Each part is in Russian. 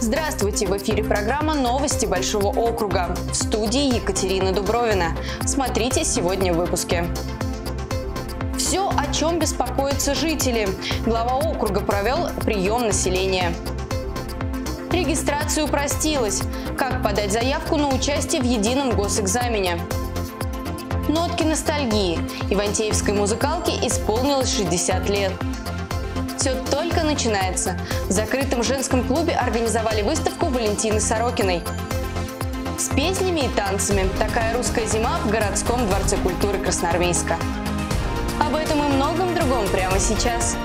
Здравствуйте! В эфире программа «Новости Большого округа». В студии Екатерина Дубровина. Смотрите сегодня в выпуске. Все, о чем беспокоятся жители. Глава округа провел прием населения. Регистрация упростилась. Как подать заявку на участие в едином госэкзамене? Нотки ностальгии. Ивантеевской музыкалке исполнилось 60 лет. Все только начинается. В закрытом женском клубе организовали выставку Валентины Сорокиной. С песнями и танцами. Такая русская зима в городском дворце культуры Красноармейска. Об этом и многом другом прямо сейчас.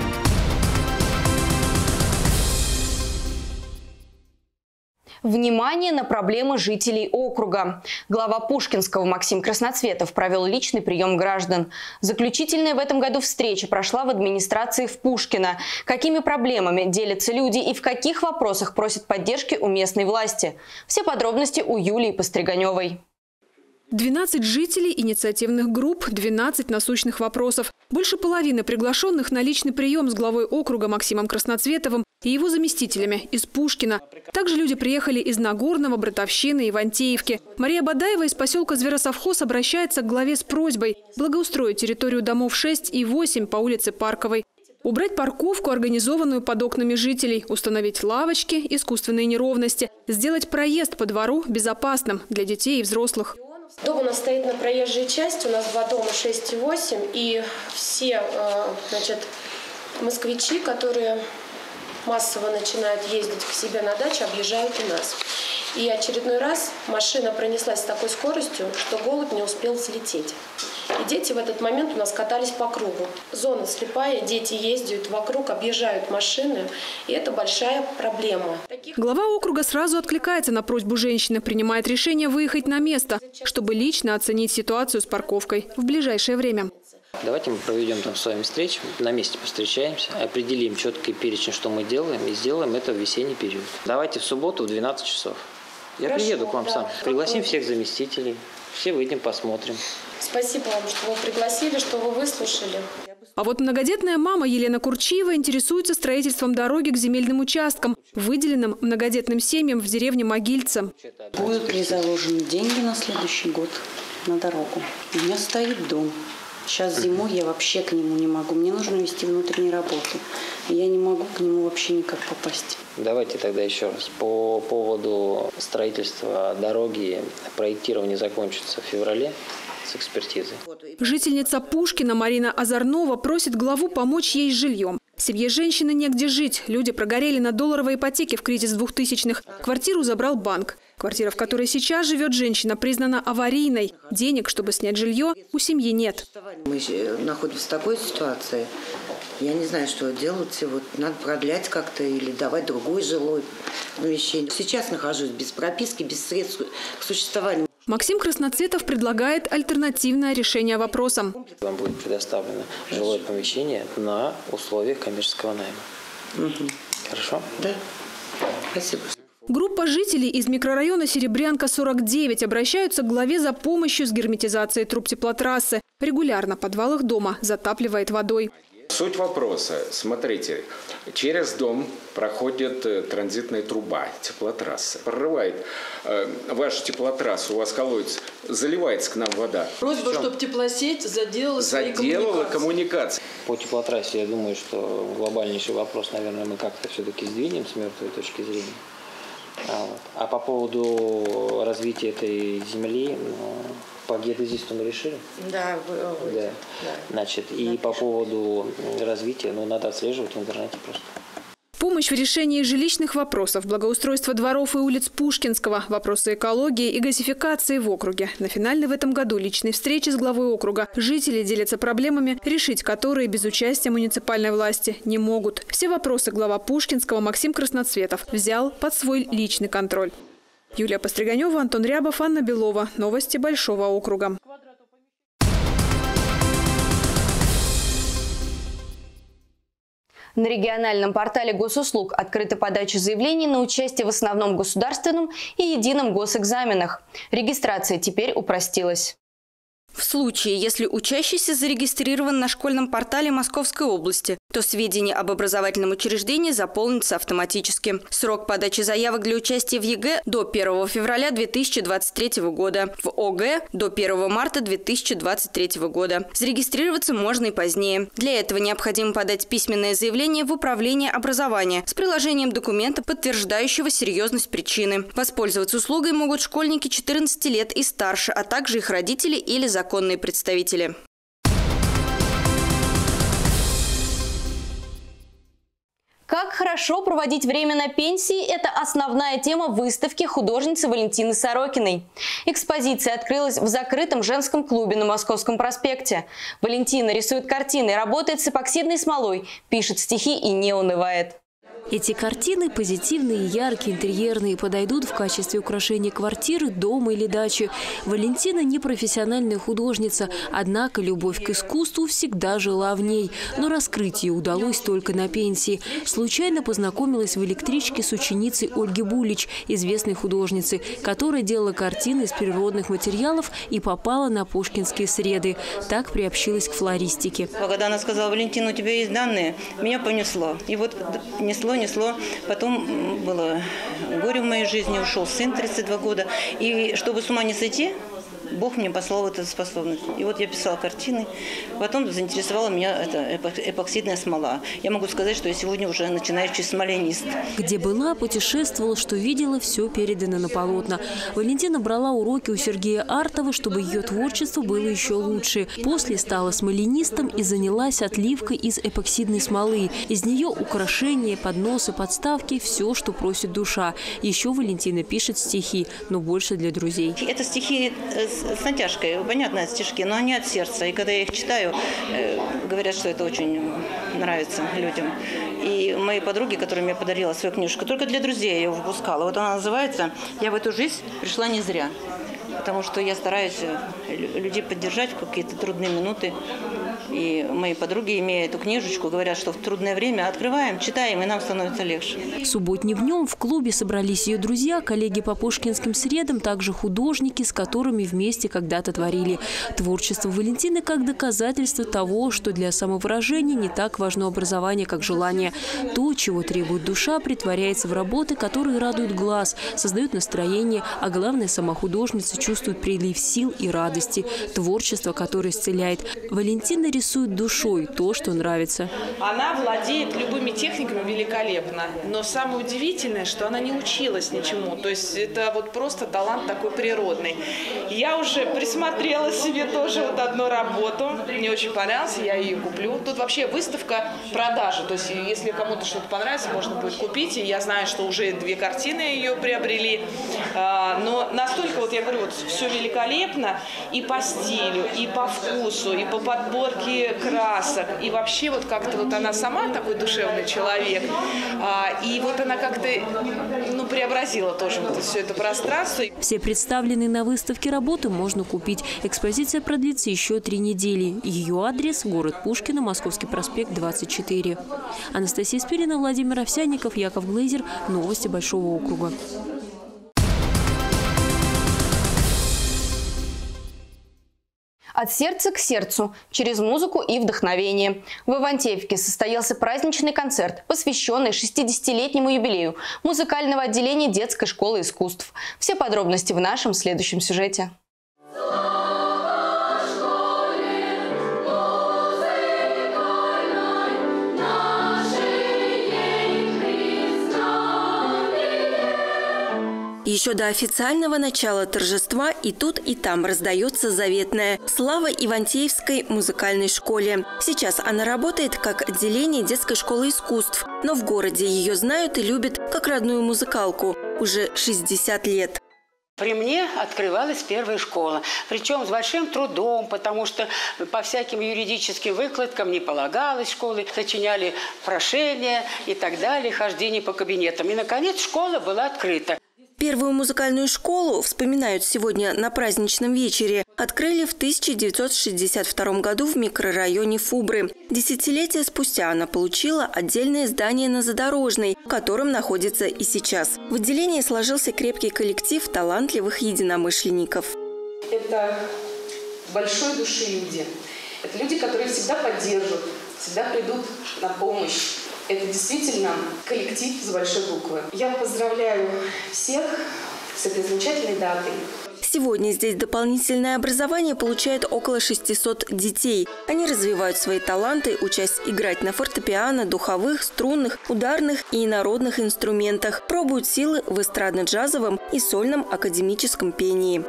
Внимание на проблемы жителей округа. Глава Пушкинского Максим Красноцветов провел личный прием граждан. Заключительная в этом году встреча прошла в администрации в Пушкино. Какими проблемами делятся люди и в каких вопросах просят поддержки у местной власти? Все подробности у Юлии Постриганевой. 12 жителей, инициативных групп, 12 насущных вопросов. Больше половины приглашенных на личный прием с главой округа Максимом Красноцветовым и его заместителями из Пушкина. Также люди приехали из Нагорного, Братовщины, Ивантеевки. Мария Бадаева из поселка Зверосовхоз обращается к главе с просьбой благоустроить территорию домов 6 и 8 по улице Парковой. Убрать парковку, организованную под окнами жителей, установить лавочки, искусственные неровности, сделать проезд по двору безопасным для детей и взрослых. Дом у нас стоит на проезжей части, у нас два дома 6 и 8, и все москвичи, которые массово начинают ездить к себе на дачу, объезжают у нас. И очередной раз машина пронеслась с такой скоростью, что голубь не успел взлететь. И дети в этот момент у нас катались по кругу. Зона слепая, дети ездят вокруг, объезжают машины, и это большая проблема. Глава округа сразу откликается на просьбу женщины, принимает решение выехать на место, чтобы лично оценить ситуацию с парковкой в ближайшее время. Давайте мы проведем там с вами встречу, на месте повстречаемся, определим четкий перечень, что мы делаем, и сделаем это в весенний период. Давайте в субботу в 12 часов. Я приеду к вам сам. Пригласим всех заместителей, все выйдем, посмотрим. Спасибо вам, что вы пригласили, что вы выслушали. А вот многодетная мама Елена Курчиева интересуется строительством дороги к земельным участкам, выделенным многодетным семьям в деревне Могильце. Будут ли заложены деньги на следующий год на дорогу? У меня стоит дом. Сейчас зимой я вообще к нему не могу. Мне нужно вести внутренние работы. Я не могу к нему вообще никак попасть. Давайте тогда еще раз. По поводу строительства дороги, проектирование закончится в феврале с экспертизой. Жительница Пушкина Марина Озорнова просит главу помочь ей с жильем. Семье женщины негде жить. Люди прогорели на долларовой ипотеке в кризис 2000-х. Квартиру забрал банк. Квартира, в которой сейчас живет женщина, признана аварийной. Денег, чтобы снять жилье, у семьи нет. Мы находимся в такой ситуации. Я не знаю, что делать. Вот надо продлять как-то или давать другое жилое помещение. Сейчас нахожусь без прописки, без средств к существованию. Максим Красноцветов предлагает альтернативное решение вопроса. Вам будет предоставлено жилое помещение на условиях коммерческого найма. Хорошо? Да. Спасибо. Группа жителей из микрорайона Серебрянка, 49 обращаются к главе за помощью с герметизацией труб теплотрассы. Регулярно подвал их дома затапливает водой. Суть вопроса. Смотрите, через дом проходит транзитная труба, теплотрасса. Прорывает вашу теплотрассу, у вас колодец, заливается к нам вода. Просьба, чтобы теплосеть заделала коммуникации. По теплотрассе, я думаю, что глобальнейший вопрос, наверное, мы как-то все-таки сдвинем с мертвой точки зрения. А по поводу развития этой земли, по геодезисту мы решили? Да. Значит, и по поводу развития, надо отслеживать в интернете просто. Помощь в решении жилищных вопросов, благоустройство дворов и улиц Пушкинского, вопросы экологии и газификации в округе. На финальной в этом году личной встрече с главой округа жители делятся проблемами, решить которые без участия муниципальной власти не могут. Все вопросы глава Пушкинского Максим Красноцветов взял под свой личный контроль. Юлия Постриганева, Антон Рябов, Анна Белова. Новости Большого округа. На региональном портале госуслуг открыта подача заявлений на участие в основном государственном и едином госэкзаменах. Регистрация теперь упростилась. В случае, если учащийся зарегистрирован на школьном портале Московской области, то сведения об образовательном учреждении заполнятся автоматически. Срок подачи заявок для участия в ЕГЭ до 1 февраля 2023 года, в ОГЭ до 1 марта 2023 года. Зарегистрироваться можно и позднее. Для этого необходимо подать письменное заявление в Управление образования с приложением документа, подтверждающего серьезность причины. Воспользоваться услугой могут школьники 14 лет и старше, а также их родители или законные представители. Как хорошо проводить время на пенсии – это основная тема выставки художницы Валентины Сорокиной. Экспозиция открылась в закрытом женском клубе на Московском проспекте. Валентина рисует картины, работает с эпоксидной смолой, пишет стихи и не унывает. Эти картины позитивные, яркие, интерьерные, подойдут в качестве украшения квартиры, дома или дачи. Валентина не профессиональная художница, однако любовь к искусству всегда жила в ней. Но раскрыть ее удалось только на пенсии. Случайно познакомилась в электричке с ученицей Ольги Булич, известной художницей, которая делала картины из природных материалов и попала на пушкинские среды. Так приобщилась к флористике. Когда она сказала: Валентина, у тебя есть данные, меня понесло. И вот несло. Потом было горе в моей жизни, ушел сын 32 года. И чтобы с ума не сойти, Бог мне послал эту способность. И вот я писала картины. Потом заинтересовала меня эта эпоксидная смола. Я могу сказать, что я сегодня уже начинающий смолянист. Где была, путешествовала, что видела, все передано на полотна. Валентина брала уроки у Сергея Артова, чтобы ее творчество было еще лучше. После стала смолянистом и занялась отливкой из эпоксидной смолы. Из нее украшения, подносы, подставки – все, что просит душа. Еще Валентина пишет стихи, но больше для друзей. Это стихи с натяжкой, понятно, стишки, но они от сердца. И когда я их читаю, говорят, что это очень нравится людям. И мои подруги, которым я подарила свою книжку, только для друзей я ее выпускала. Вот она называется «Я в эту жизнь пришла не зря». Потому что я стараюсь людей поддержать в какие-то трудные минуты. И мои подруги, имея эту книжечку, говорят, что в трудное время открываем, читаем, и нам становится легче. Субботним днем в клубе собрались ее друзья, коллеги по пушкинским средам, также художники, с которыми вместе когда-то творили. Творчество Валентины как доказательство того, что для самовыражения не так важно образование, как желание. То, чего требует душа, притворяется в работы, которые радуют глаз, создают настроение, а главное, сама художница чувствует прилив сил и радости. Творчество, которое исцеляет. Валентина рисует душой то, что нравится. Она владеет любыми техниками великолепно, но самое удивительное, что она не училась ничему. То есть это вот просто талант такой природный. Я уже присмотрела себе тоже вот одну работу. Мне очень понравилось, я ее куплю. Тут вообще выставка продажи. То есть если кому-то что-то понравится, можно будет купить. И я знаю, что уже 2 картины ее приобрели. Но настолько, вот я говорю, вот все великолепно и по стилю, и по вкусу, и по подборке красок. И вообще вот как-то вот она сама такой душевный человек. И вот она как-то преобразила тоже вот все это пространство. Все представленные на выставке работы можно купить. Экспозиция продлится еще 3 недели. Ее адрес – город Пушкино, Московский проспект, 24. Анастасия Спирина, Владимир Овсянников, Яков Глейзер. Новости Большого округа. От сердца к сердцу, через музыку и вдохновение. В Ивантеевке состоялся праздничный концерт, посвященный 60-летнему юбилею музыкального отделения детской школы искусств. Все подробности в нашем следующем сюжете. Еще до официального начала торжества и тут, и там раздается заветная слава Ивантеевской музыкальной школе. Сейчас она работает как отделение детской школы искусств, но в городе ее знают и любят как родную музыкалку уже 60 лет. При мне открывалась первая школа, причем с большим трудом, потому что по всяким юридическим выкладкам не полагалось школы, сочиняли прошения и так далее, хождение по кабинетам. И, наконец, школа была открыта. Первую музыкальную школу, вспоминают сегодня на праздничном вечере, открыли в 1962 году в микрорайоне Фубры. Десятилетия спустя она получила отдельное здание на Задорожной, в котором находится и сейчас. В отделении сложился крепкий коллектив талантливых единомышленников. Это большой души люди. Это люди, которые всегда поддерживают, всегда придут на помощь. Это действительно коллектив с большой буквы. Я поздравляю всех с этой замечательной датой. Сегодня здесь дополнительное образование получают около 600 детей. Они развивают свои таланты, учась играть на фортепиано, духовых, струнных, ударных и народных инструментах, пробуют силы в эстрадно-джазовом и сольном академическом пении.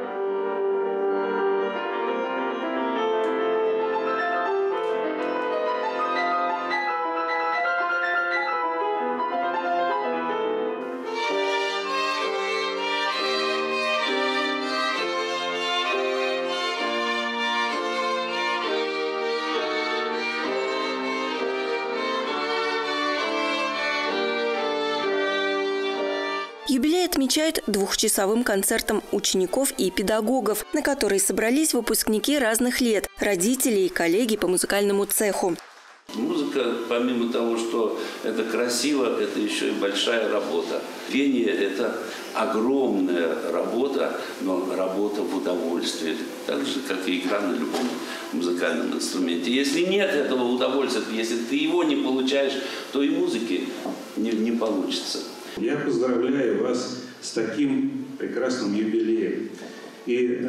Юбилей отмечают двухчасовым концертом учеников и педагогов, на который собрались выпускники разных лет, родители и коллеги по музыкальному цеху. Музыка, помимо того, что это красиво, это еще и большая работа. Пение – это огромная работа, но работа в удовольствии, так же, как и игра на любом музыкальном инструменте. Если нет этого удовольствия, если ты его не получаешь, то и музыки не получится. Я поздравляю вас с таким прекрасным юбилеем. И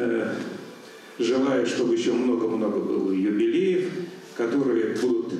желаю, чтобы еще много-много было юбилеев, которые будут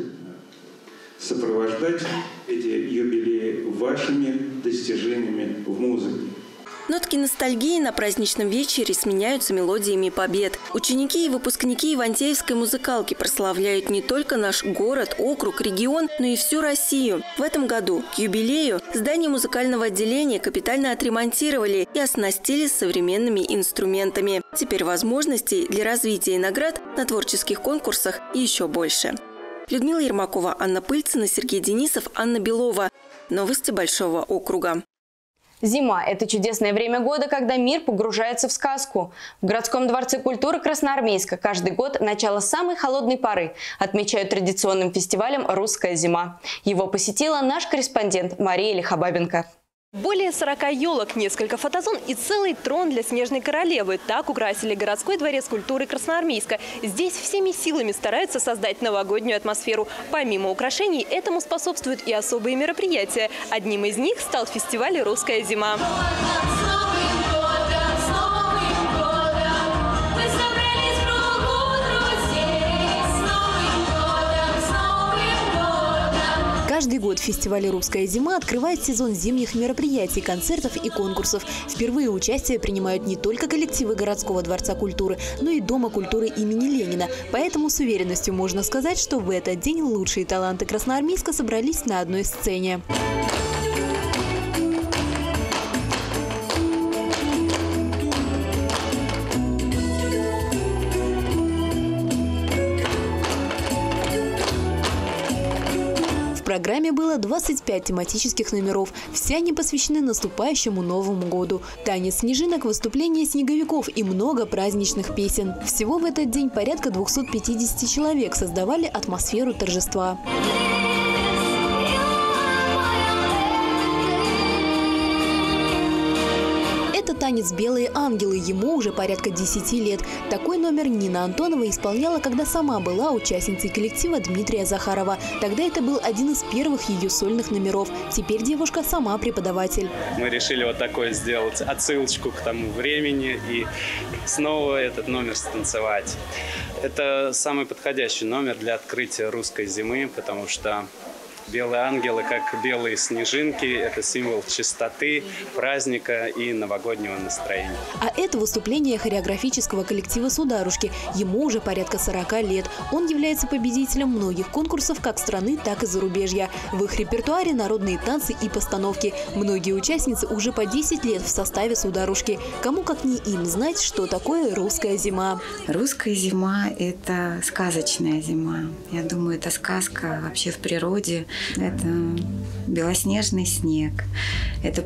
сопровождать эти юбилеи вашими достижениями в музыке. Нотки ностальгии на праздничном вечере сменяются мелодиями побед. Ученики и выпускники Ивантеевской музыкалки прославляют не только наш город, округ, регион, но и всю Россию. В этом году к юбилею здание музыкального отделения капитально отремонтировали и оснастили современными инструментами. Теперь возможностей для развития и наград на творческих конкурсах еще больше. Людмила Ермакова, Анна Пыльцина, Сергей Денисов, Анна Белова. Новости Большого округа. Зима – это чудесное время года, когда мир погружается в сказку. В городском дворце культуры Красноармейска каждый год начало самой холодной поры отмечают традиционным фестивалем «Русская зима». Его посетила наш корреспондент Мария Лихобабенко. Более 40 елок, несколько фотозон и целый трон для снежной королевы. Так украсили городской дворец культуры Красноармейска. Здесь всеми силами стараются создать новогоднюю атмосферу. Помимо украшений, этому способствуют и особые мероприятия. Одним из них стал фестиваль «Русская зима». Каждый год фестиваль «Русская зима» открывает сезон зимних мероприятий, концертов и конкурсов. Впервые участие принимают не только коллективы городского дворца культуры, но и Дома культуры имени Ленина. Поэтому с уверенностью можно сказать, что в этот день лучшие таланты Красноармейска собрались на одной сцене. В программе было 25 тематических номеров. Все они посвящены наступающему Новому году. Танец снежинок, выступления снеговиков и много праздничных песен. Всего в этот день порядка 250 человек создавали атмосферу торжества. Это танец «Белые ангелы». Ему уже порядка 10 лет. Такой номер Нина Антонова исполняла, когда сама была участницей коллектива Дмитрия Захарова. Тогда это был один из первых ее сольных номеров. Теперь девушка сама преподаватель. Мы решили вот такое сделать отсылочку к тому времени и снова этот номер станцевать. Это самый подходящий номер для открытия русской зимы, потому что белые ангелы, как белые снежинки, это символ чистоты, праздника и новогоднего настроения. А это выступление хореографического коллектива «Сударушки». Ему уже порядка 40 лет. Он является победителем многих конкурсов как страны, так и зарубежья. В их репертуаре народные танцы и постановки. Многие участницы уже по 10 лет в составе «Сударушки». Кому как не им знать, что такое русская зима. Русская зима – это сказочная зима. Я думаю, это сказка вообще в природе. Это белоснежный снег, это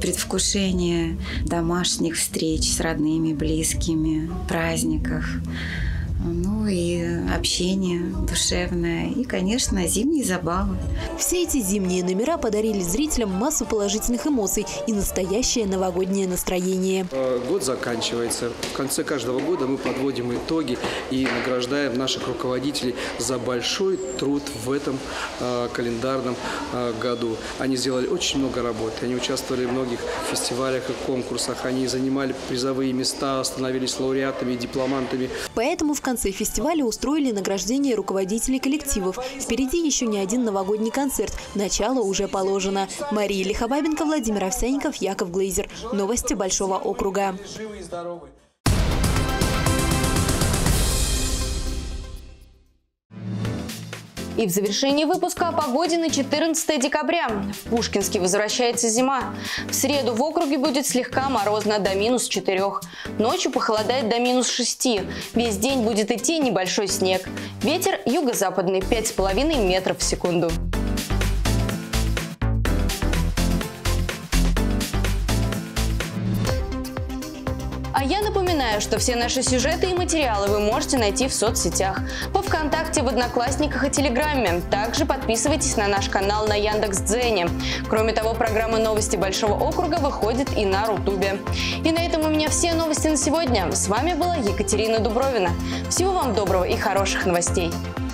предвкушение домашних встреч с родными, близкими, праздников. Ну и общение душевное. И, конечно, зимние забавы. Все эти зимние номера подарили зрителям массу положительных эмоций и настоящее новогоднее настроение. Год заканчивается. В конце каждого года мы подводим итоги и награждаем наших руководителей за большой труд в этом календарном году. Они сделали очень много работы. Они участвовали в многих фестивалях и конкурсах. Они занимали призовые места, становились лауреатами и дипломантами. Поэтому в конце фестиваля устроили награждение руководителей коллективов. Впереди еще не один новогодний концерт. Начало уже положено. Мария Лихобабенко, Владимир Овсянников, Яков Глейзер. Новости Большого округа. И в завершении выпуска о погоде на 14 декабря. В Пушкинске возвращается зима. В среду в округе будет слегка морозно до -4. Ночью похолодает до -6. Весь день будет идти небольшой снег. Ветер юго-западный 5,5 метров в секунду. А я напоминаю, что все наши сюжеты и материалы вы можете найти в соцсетях, во ВКонтакте, в Одноклассниках и Телеграме. Также подписывайтесь на наш канал на Яндекс.Дзене. Кроме того, программа «Новости Большого округа» выходит и на Рутубе. И на этом у меня все новости на сегодня. С вами была Екатерина Дубровина. Всего вам доброго и хороших новостей.